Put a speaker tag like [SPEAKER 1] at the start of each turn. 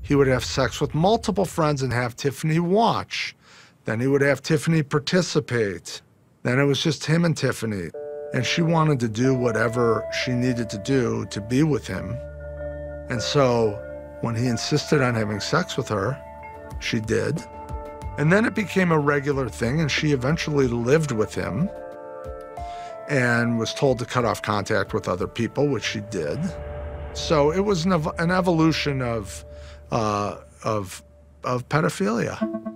[SPEAKER 1] He would have sex with multiple friends and have Tiffany watch. Then he would have Tiffany participate. Then it was just him and Tiffany. And she wanted to do whatever she needed to do to be with him. And so when he insisted on having sex with her, she did. And then it became a regular thing, and she eventually lived with him and was told to cut off contact with other people, which she did. So it was an evolution of pedophilia.